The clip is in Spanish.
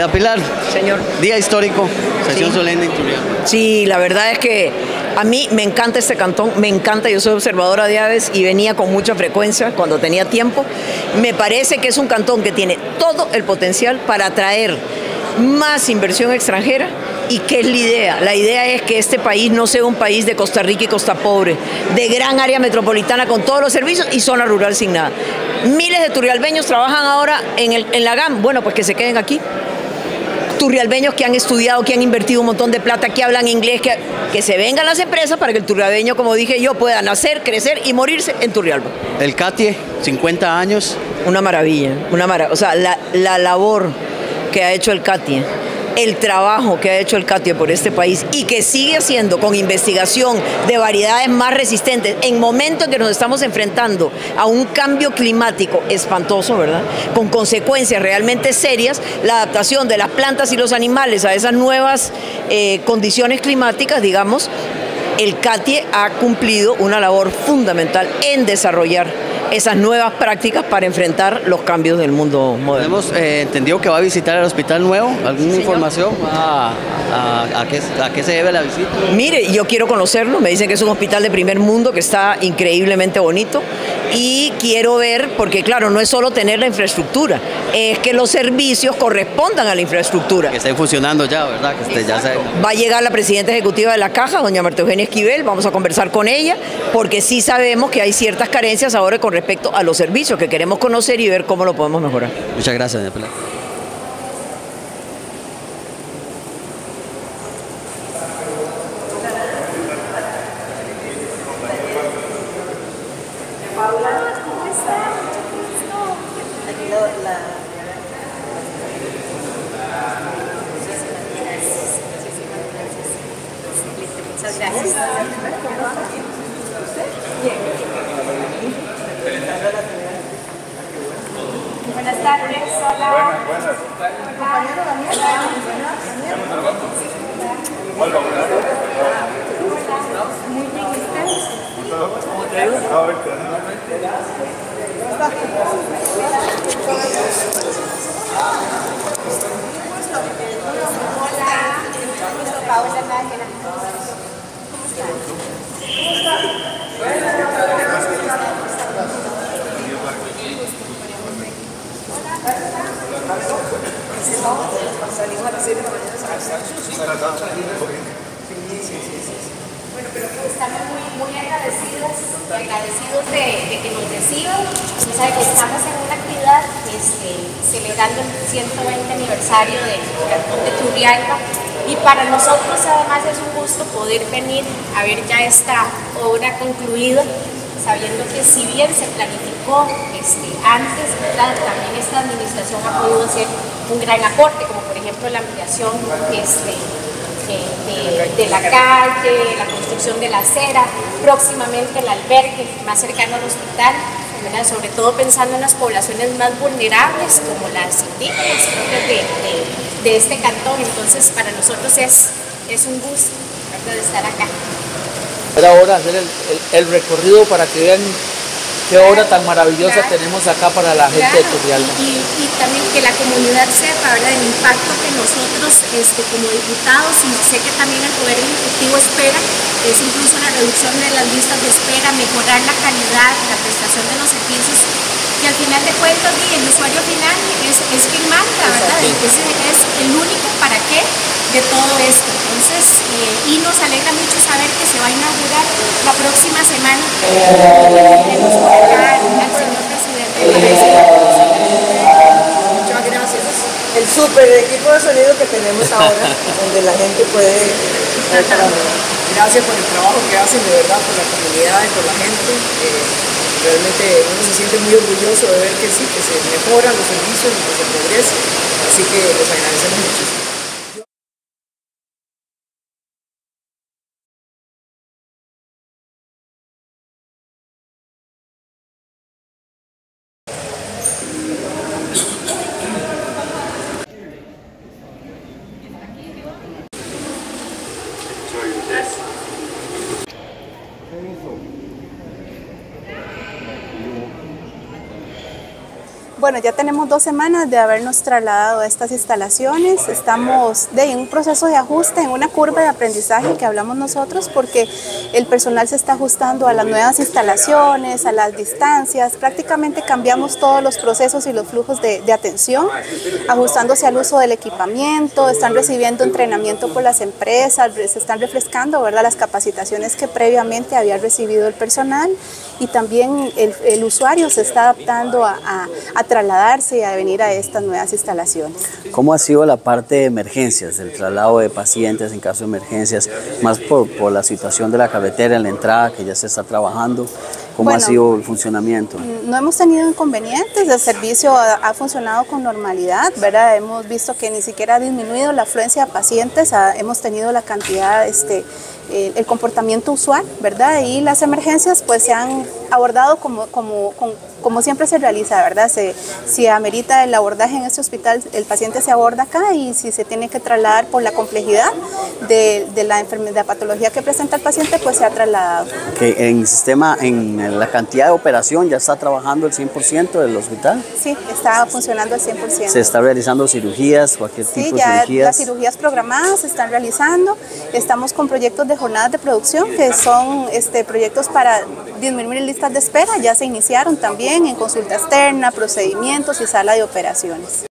Doña Pilar, Señor. día histórico, sesión Sí. solemne en Turrialba. Sí, la verdad es que a mí me encanta este cantón, me encanta, yo soy observadora de aves y venía con mucha frecuencia cuando tenía tiempo. Me parece que es un cantón que tiene todo el potencial para atraer más inversión extranjera. ¿Y qué es la idea? La idea es que este país no sea un país de Costa Rica y Costa Pobre, de gran área metropolitana con todos los servicios y zona rural sin nada. Miles de turrialbeños trabajan ahora en la GAM, bueno, pues que se queden aquí. Turrialbeños que han estudiado, que han invertido un montón de plata, que hablan inglés, que se vengan las empresas para que el turrialbeño, como dije yo, pueda nacer, crecer y morirse en Turrialba. El CATIE, 50 años. Una maravilla, o sea, la labor que ha hecho el CATIE, el trabajo que ha hecho el CATIE por este país y que sigue haciendo con investigación de variedades más resistentes en momentos en que nos estamos enfrentando a un cambio climático espantoso, ¿verdad? Con consecuencias realmente serias, la adaptación de las plantas y los animales a esas nuevas condiciones climáticas, digamos, el CATIE ha cumplido una labor fundamental en desarrollar esas nuevas prácticas para enfrentar los cambios del mundo moderno. Hemos entendido que va a visitar el hospital nuevo. ¿Alguna información a qué se debe la visita? Mire, yo quiero conocerlo, me dicen que es un hospital de primer mundo, que está increíblemente bonito y quiero ver, porque claro, no es solo tener la infraestructura, es que los servicios correspondan a la infraestructura. Que estén funcionando ya, ¿verdad? Que ya se... Va a llegar la presidenta ejecutiva de la Caja, doña Marta Eugenia Esquivel, vamos a conversar con ella, porque sí sabemos que hay ciertas carencias ahora con respecto a los servicios que queremos conocer y ver cómo lo podemos mejorar. Muchas gracias, doña Pilar. Muchas gracias. Buenas tardes, hola. Compañero Daniel. Muy bien, Paola Nájera. Salimos a las 6 de la mañana. Bueno, pero estamos muy agradecidos de que nos reciban. Usted sabe que estamos en una actividad celebrando el 120 aniversario del cantón de Turrialba y para nosotros además es un gusto poder venir a ver ya esta obra concluida, sabiendo que si bien se planificó antes, ¿verdad? También esta administración ha podido hacer un gran aporte, como por ejemplo la ampliación de la calle, la construcción de la acera, próximamente el albergue más cercano al hospital, ¿verdad? Sobre todo pensando en las poblaciones más vulnerables como las indígenas propias de este cantón. Entonces para nosotros es un gusto, ¿verdad?, de estar acá. Ahora hacer el recorrido para que vean qué obra tan maravillosa tenemos acá para la gente de Turrialba. Y también que la comunidad sepa, ¿verdad?, el impacto que nosotros como diputados, y sé que también el Poder Ejecutivo espera, es incluso la reducción de las listas de espera, mejorar la calidad, la prestación de los servicios, que al final de cuentas el usuario final es quien marca, ¿verdad? Es el único para qué de todo esto. Entonces, y nos alegra mucho saber que se va a inaugurar la próxima semana. Tenemos por acá al señor presidente. Muchas gracias. El súper equipo de sonido que tenemos ahora, donde la gente puede... Gracias por el trabajo que hacen, de verdad, por la comunidad y por la gente. Realmente uno se siente muy orgulloso de ver que sí, que se mejoran los servicios y que se progresa. Así que les agradecemos muchísimo. Bueno, ya tenemos 2 semanas de habernos trasladado a estas instalaciones. Estamos en un proceso de ajuste, en una curva de aprendizaje que hablamos nosotros, porque el personal se está ajustando a las nuevas instalaciones, a las distancias. Prácticamente cambiamos todos los procesos y los flujos de atención, ajustándose al uso del equipamiento. Están recibiendo entrenamiento por las empresas, se están refrescando, ¿verdad?, las capacitaciones que previamente había recibido el personal, y también el usuario se está adaptando a trasladarse y a venir a estas nuevas instalaciones. ¿Cómo ha sido la parte de emergencias, el traslado de pacientes en caso de emergencias, más por la situación de la carretera en la entrada que ya se está trabajando? ¿Cómo ha sido el funcionamiento? No hemos tenido inconvenientes, el servicio ha funcionado con normalidad, ¿verdad? Hemos visto que ni siquiera ha disminuido la afluencia de pacientes, hemos tenido la cantidad, el comportamiento usual, ¿verdad? Y las emergencias pues se han abordado como siempre se realiza, ¿verdad? Si amerita el abordaje en este hospital, el paciente se aborda acá, y si se tiene que trasladar por la complejidad de la enfermedad, de la patología que presenta el paciente, pues se ha trasladado. ¿Que en la cantidad de operación ya está trabajando el 100% del hospital? Sí, está funcionando al 100%. ¿Se está realizando cirugías, cualquier tipo de cirugías? Sí, ya las cirugías programadas se están realizando. Estamos con proyectos de jornadas de producción, que son proyectos para disminuir listas de espera. Ya se iniciaron también en consulta externa, procedimientos y sala de operaciones.